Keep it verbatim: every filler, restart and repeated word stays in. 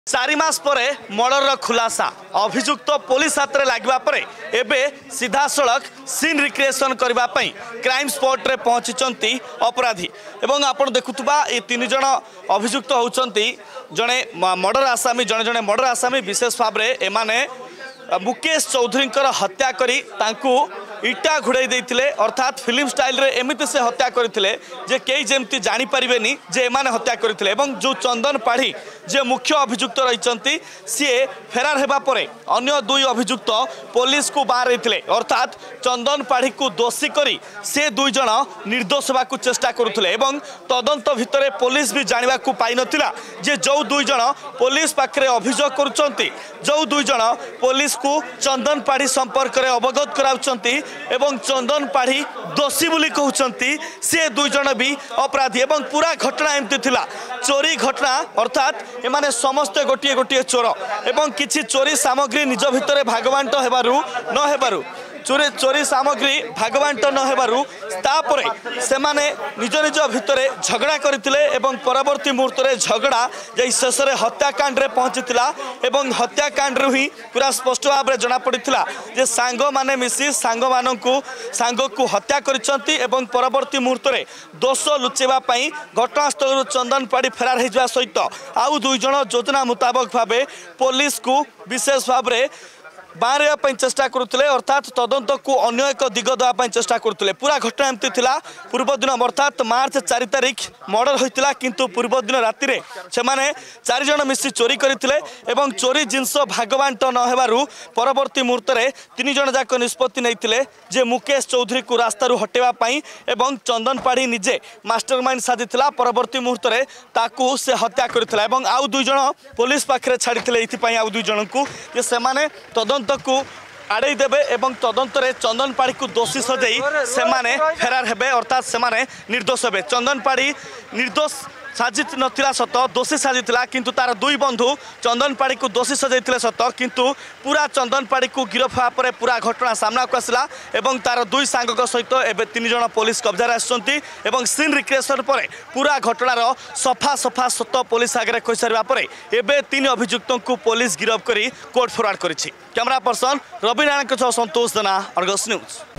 चारि मास परे मर्डर खुलासा अभियुक्त पुलिस हाथ में लगे पर एवं सीधा सड़क सीन रिक्रिएशन करने क्राइम स्पॉट रे पहुंची अपराधी एवं आप देखुवा ये तीन जन अभियुक्त होती जड़े मर्डर आसामी जड़े जड़े मर्डर आसामी विशेष भाव में एमाने मुकेश चौधरी हत्या करी तांकू इटा घुड़ाई देते अर्थात फिल्म स्टाइल रे एमती से हत्या करते जे कई जमती जानीपारे जे एमाने हत्या करते जो चंदन पाढ़ी जे मुख्य अभियुक्त रही सी फेरार होगा परे अन्य दुई अभियुक्त पुलिस को बाहर अर्थात चंदन पाढ़ी को दोषी करी से दुई जन निर्दोष होगा चेष्टा करुले तदंत भितर पुलिस भी जाना पाई नथिला जे जो दुई जन पुलिस पाखे अभियोग करुचंती जो दुई जन पुलिस को चंदन पाढ़ी संपर्क में अवगत कराउचंती एवं चंदन पाढ़ी दोषी बोली कहउचंती से दुई जन भी अपराधी एवं पूरा घटना एमती थिला चोरी घटना अर्थात एमाने समस्ते गोटे गोटे चोर एवं किछि चोरी सामग्री निज भितर भागवांट हेबारु न हेबारु चोरी चोरी सामग्री भागवांट न हेबारु तापरे सेमाने निज निज भितर झगड़ा करथिले एवं परवर्ती मुहूर्त रे झगड़ा जे शेष रे हत्याकांड रे पहुंचीतिला एवं हत्याकांड रु ही पूरा स्पष्ट भाव रे जणा पड़िथिला जे सांग माने मिसी सांग माननकु सांग को हत्या करिसंती एवं परवर्ती मुहूर्त रे दोष लुचेबा पई घटनास्थल रु चंदन पाड़ी फेरार हेजवा सहित आउ दुई जण योजना मुताबक भाबे पुलिस को विशेष भाव रे बाहर चेष्टा करुले अर्थात तदंत को अन्य एक दिग देवाई चेष्टा करुले पूरा घटना एमती थिला पूर्व दिन अर्थात मार्च चार तारिख मर्डर होता किंतु पूर्व दिन राति रे से माने चार जन मिसी चोरी करते एवं चोरी जिनस भागवांट न हेबारु परवर्ती मुहूर्त में तीन जन जाक निष्पत्ति नहीं जे मुकेश चौधरी को रास्तारू हटेवा पाई एवं चंदन पाढ़ी निजे मास्टरमाइंड साजिला परवर्ती मुहूर्त में ताकू से हत्या करथिला एवं आउ दुई जन पुलिस पाखे छाड़ी ये आउ दुई जन को जे से माने तदंत को आड़े देवे एवं तदंत रे चंदन पाढ़ी को दोषी सजाई से माने फेरार हेबे अर्थात से माने निर्दोष हेबे चंदन पाढ़ी निर्दोष साजी नथिला सत दोषी साजिला किंतु तार दुई बंधु चंदन पाढ़ी को दोषी सजाइले सत किंतु पूरा चंदन पाढ़ी को गिरफ होगा पूरा घटना सामना को आसला एवं तार दुई सांग सहित एवं तीन जन पुलिस कब्जा आसुंती एवं सीन रिक्रिएशन पर पूरा घटनार सफा सफा सत पुलिस आगे कही सारा पर एवं तीन अभियुक्तों को पुलिस गिरफ कर कोर्ट फरवर्ड करिछि। कैमरा पर्सन रवि नारायण संतोष देना अर्गस न्यूज।